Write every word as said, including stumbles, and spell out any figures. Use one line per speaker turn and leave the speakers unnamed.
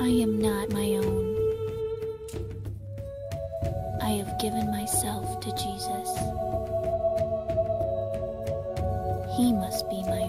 I am not my own. I have given myself to Jesus. He must be my